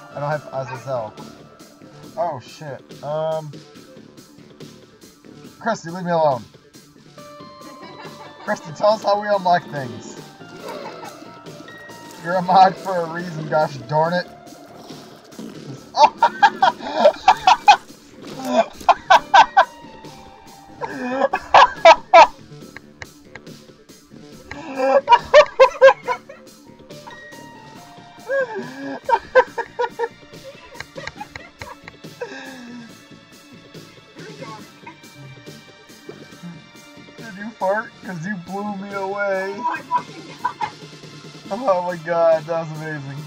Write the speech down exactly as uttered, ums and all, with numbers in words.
I don't have Azazel. Oh shit. Um. Christy, leave me alone. Christy, tell us how we unlock things. You're a mod for a reason, gosh darn it. Oh. Did you fart? Because you blew me away. Oh my fucking god. Oh my god, that was amazing.